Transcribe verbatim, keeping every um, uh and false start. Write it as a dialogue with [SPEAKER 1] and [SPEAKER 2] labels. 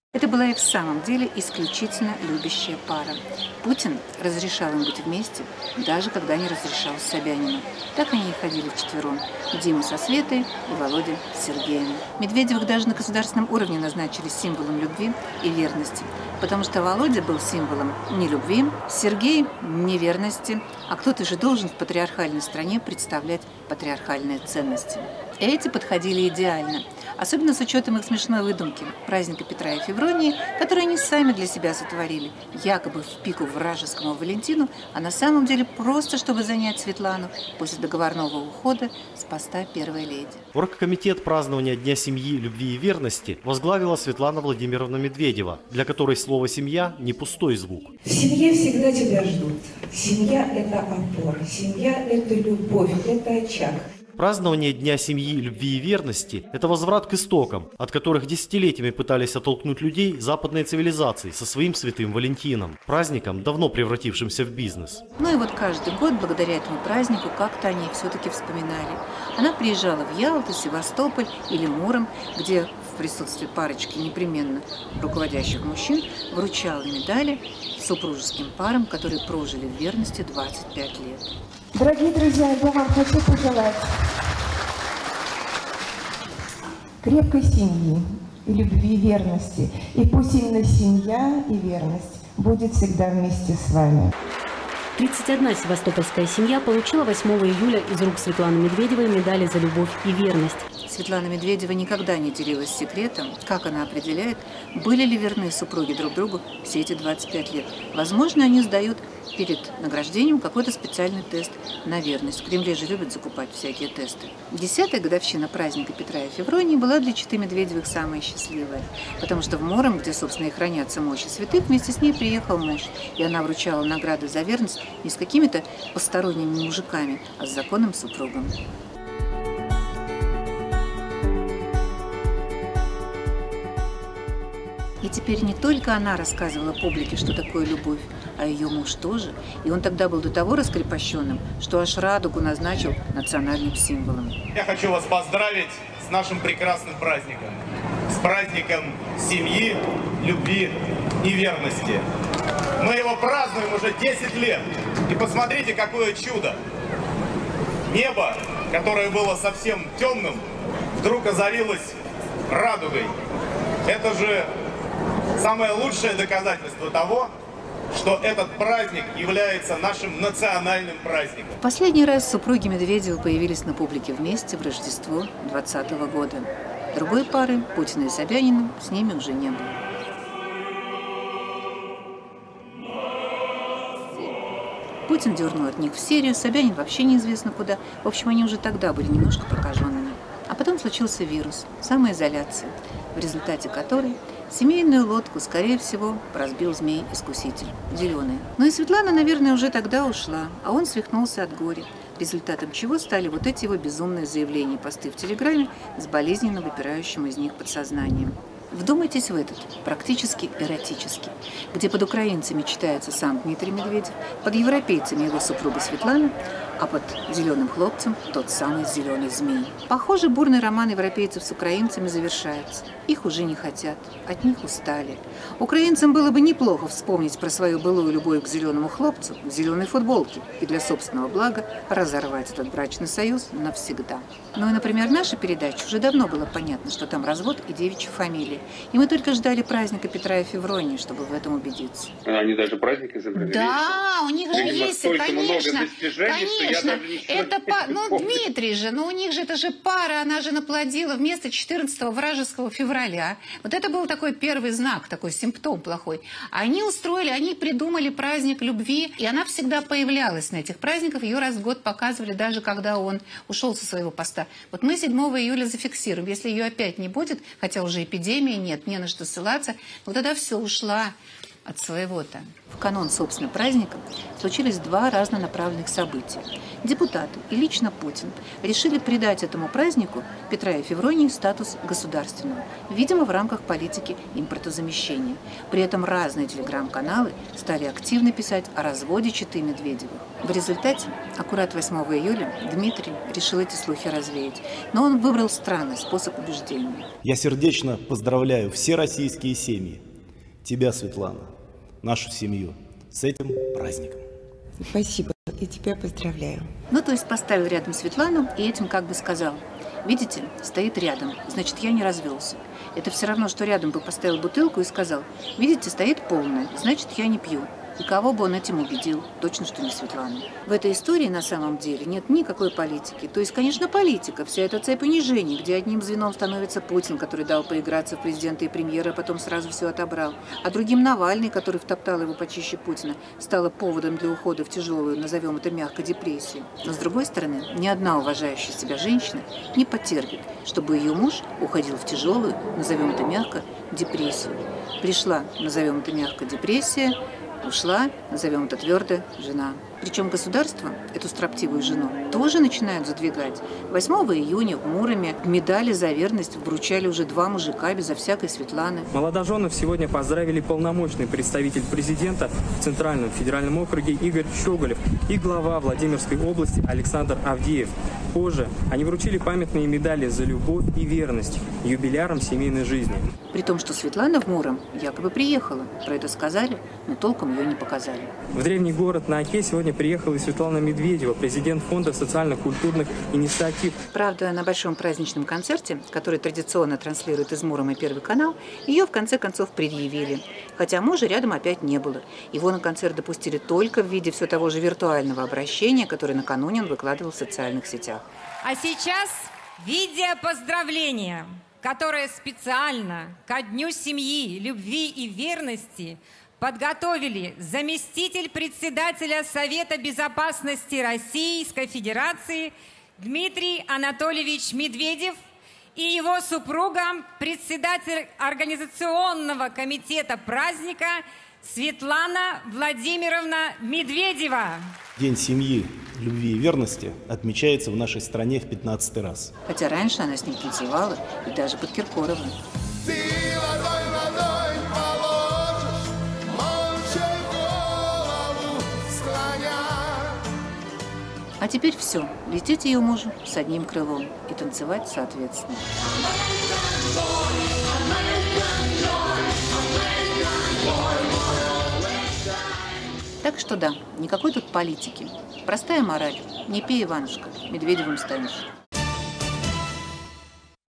[SPEAKER 1] Это была и в самом деле исключительно любящая пара. Путин разрешал им быть вместе, даже когда не разрешал Собянину. Так они и ходили вчетвером. Дима со Светой и Володя с Сергеем. Медведевых даже на государственном уровне назначили символом любви и верности. Потому что Володя был символом не любви, Сергей – неверности, а кто-то же должен в патриархальной стране представлять патриархальные ценности. И эти подходили идеально, особенно с учетом их смешной выдумки – праздника Петра и Февронии, который они сами для себя сотворили, якобы в пику вражескому Валентину, а на самом деле просто, чтобы занять Светлану после договорного ухода с поста первой леди.
[SPEAKER 2] Оргкомитет празднования Дня семьи, любви и верности возглавила Светлана Владимировна Медведева, для которой слово «семья» не пустой звук.
[SPEAKER 3] В семье всегда тебя ждут. Семья – это опора, семья – это любовь, это очаг.
[SPEAKER 2] Празднование Дня семьи, любви и верности – это возврат к истокам, от которых десятилетиями пытались оттолкнуть людей западной цивилизации со своим святым Валентином, праздником, давно превратившимся в бизнес.
[SPEAKER 1] Ну и вот каждый год, благодаря этому празднику, как-то они все-таки вспоминали. Она приезжала в Ялту, Севастополь или Муром, где в присутствии парочки непременно руководящих мужчин вручала медали супружеским парам, которые прожили в верности двадцать пять лет.
[SPEAKER 4] Дорогие друзья, я вам хочу пожелать крепкой семьи, любви, верности. И пусть именно семья и верность будет всегда вместе с вами.
[SPEAKER 5] тридцать одна севастопольская семья получила восьмого июля из рук Светланы Медведевой медали за любовь и верность.
[SPEAKER 1] Светлана Медведева никогда не делилась секретом, как она определяет, были ли верны супруги друг другу все эти двадцать пять лет. Возможно, они сдают перед награждением какой-то специальный тест на верность. В Кремле же любят закупать всякие тесты. Десятая годовщина праздника Петра и Февронии была для четы Медведевых самая счастливая, потому что в Муром, где, собственно, и хранятся мощи святых, вместе с ней приехал муж, и она вручала награды за верность не с какими-то посторонними мужиками, а с законным супругом. И теперь не только она рассказывала публике, что такое любовь, а ее муж тоже. И он тогда был до того раскрепощенным, что аж радугу назначил национальным символом.
[SPEAKER 6] Я хочу вас поздравить с нашим прекрасным праздником. С праздником семьи, любви и верности. Мы его празднуем уже десять лет. И посмотрите, какое чудо. Небо, которое было совсем темным, вдруг озарилось радугой. Это же самое лучшее доказательство того, что этот праздник является нашим национальным праздником.
[SPEAKER 1] В последний раз супруги Медведевы появились на публике вместе в Рождество двадцатого года. Другой пары, Путина и Собянина, с ними уже не было. Путин дернул от них в серию, Собянин вообще неизвестно куда. В общем, они уже тогда были немножко прокаженными. А потом случился вирус, самоизоляция, в результате которой семейную лодку, скорее всего, разбил змей-искуситель, зеленый. Но и Светлана, наверное, уже тогда ушла, а он свихнулся от горя, результатом чего стали вот эти его безумные заявления и посты в Телеграме с болезненно выпирающим из них подсознанием. Вдумайтесь в этот, практически эротический, где под украинцами читается сам Дмитрий Медведев, под европейцами его супруга Светлана, а под зеленым хлопцем тот самый зеленый змей. Похоже, бурный роман европейцев с украинцами завершается. Их уже не хотят, от них устали. Украинцам было бы неплохо вспомнить про свою былую любовь к зеленому хлопцу в зеленой футболке и для собственного блага разорвать этот брачный союз навсегда. Ну и, например, наша передача уже давно было понятно, что там развод и девичья фамилия. И мы только ждали праздника Петра и Февронии, чтобы в этом убедиться.
[SPEAKER 7] Они даже праздник изобрели.
[SPEAKER 8] Да, у них же есть, конечно, конечно. Это по... Ну,
[SPEAKER 7] помню.
[SPEAKER 8] Дмитрий же, ну у них же это же пара, она же наплодила вместо четырнадцатого вражеского февраля. Вот это был такой первый знак, такой симптом плохой. Они устроили, они придумали праздник любви, и она всегда появлялась на этих праздниках, ее раз в год показывали, даже когда он ушел со своего поста. Вот мы седьмого июля зафиксируем, если ее опять не будет, хотя уже эпидемии нет, не на что ссылаться, вот тогда все, ушла от своего-то.
[SPEAKER 1] В канун, собственно, праздника случились два разнонаправленных события. Депутаты и лично Путин решили придать этому празднику Петра и Февронии статус государственного, видимо, в рамках политики импортозамещения. При этом разные телеграм-каналы стали активно писать о разводе четы Медведевых. В результате, аккурат восьмого июля, Дмитрий решил эти слухи развеять, но он выбрал странный способ убеждения.
[SPEAKER 7] Я сердечно поздравляю все российские семьи, тебя, Светлана, нашу семью, с этим праздником.
[SPEAKER 4] Спасибо, и тебя поздравляю.
[SPEAKER 1] Ну, то есть поставил рядом Светлану и этим как бы сказал: видите, стоит рядом, значит, я не развелся. Это все равно, что рядом бы поставил бутылку и сказал: видите, стоит полная, значит, я не пью. И кого бы он этим убедил? Точно, что не Светлану. В этой истории на самом деле нет никакой политики. То есть, конечно, политика, вся эта цепь унижений, где одним звеном становится Путин, который дал поиграться в президента и премьера, а потом сразу все отобрал. А другим Навальный, который втоптал его почище Путина, стало поводом для ухода в тяжелую, назовем это мягко, депрессию. Но, с другой стороны, ни одна уважающая себя женщина не потерпит, чтобы ее муж уходил в тяжелую, назовем это мягко, депрессию. Пришла, назовем это мягко, депрессия, ушла, назовем это твердо, жена. Причем государство эту строптивую жену тоже начинают задвигать. восьмого июня в Муроме медали за верность вручали уже два мужика безо всякой Светланы.
[SPEAKER 9] Молодоженов сегодня поздравили полномочный представитель президента в Центральном федеральном округе Игорь Щеголев и глава Владимирской области Александр Авдеев. Позже они вручили памятные медали за любовь и верность юбилярам семейной жизни.
[SPEAKER 1] При том, что Светлана в Муром якобы приехала. Про это сказали, но толком ее не показали.
[SPEAKER 9] В древний город на Оке сегодня приехала и Светлана Медведева, президент Фонда социально-культурных инициатив.
[SPEAKER 1] Правда, на большом праздничном концерте, который традиционно транслирует из Мурома Первый канал, ее в конце концов предъявили. Хотя мужа рядом опять не было. Его на концерт допустили только в виде все того же виртуального обращения, которое накануне он выкладывал в социальных сетях.
[SPEAKER 10] А сейчас видео поздравления, которое специально ко Дню семьи, любви и верности подготовили заместитель председателя Совета безопасности Российской Федерации Дмитрий Анатольевич Медведев и его супруга, председатель организационного комитета праздника Светлана Владимировна Медведева.
[SPEAKER 7] День семьи, любви и верности отмечается в нашей стране в пятнадцатый раз.
[SPEAKER 1] Хотя раньше она с ним танцевала и даже под Киркоровым. А теперь все. Лететь ее мужу с одним крылом и танцевать соответственно. Так что да, никакой тут политики. Простая мораль. Не пей, Иванушка, Медведевым станешь.